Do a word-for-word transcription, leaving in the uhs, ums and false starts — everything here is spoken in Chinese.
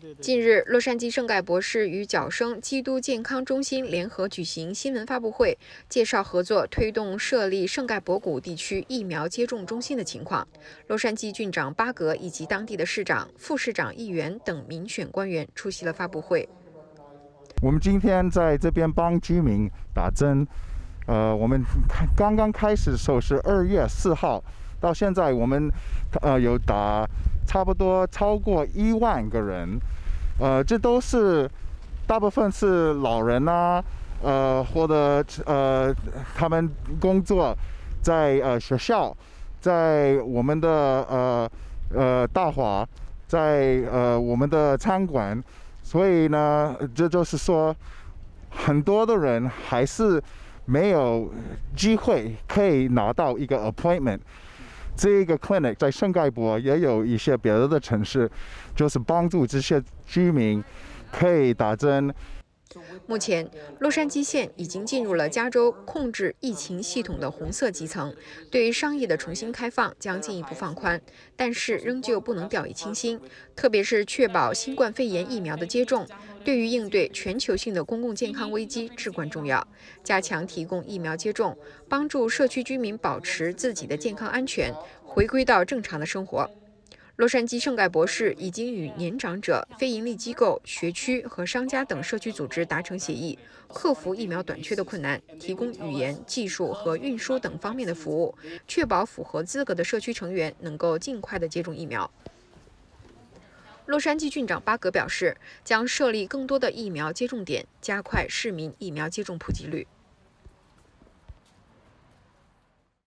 近日，洛杉矶圣盖博士与角生基督健康中心联合举行新闻发布会，介绍合作推动设立圣盖博谷地区疫苗接种中心的情况。洛杉矶郡长巴格以及当地的市长、副市长、议员等民选官员出席了发布会。 我们今天在这边帮居民打针，呃，我们刚刚开始的时候是二月四号，到现在我们呃有打差不多超过一万个人，呃，这都是大部分是老人啊，呃，或者呃他们工作在呃学校，在我们的呃呃大华，在呃我们的餐馆。所以呢，这就是说，很多的人还是没有机会可以拿到一个 appointment。这个 clinic 在圣盖博也有一些别的城市，就是帮助这些居民可以打针。 目前，洛杉矶县已经进入了加州控制疫情系统的红色基层，对于商业的重新开放将进一步放宽，但是仍旧不能掉以轻心，特别是确保新冠肺炎疫苗的接种，对于应对全球性的公共健康危机至关重要。加强提供疫苗接种，帮助社区居民保持自己的健康安全，回归到正常的生活。洛杉矶圣盖博士已经与年长者、非营利机构、学区和商家等社区组织达成协议，克服疫苗短缺的困难，提供语言、技术和运输等方面的服务，确保符合资格的社区成员能够尽快地接种疫苗。洛杉矶郡长巴格表示，将设立更多的疫苗接种点，加快市民疫苗接种普及率。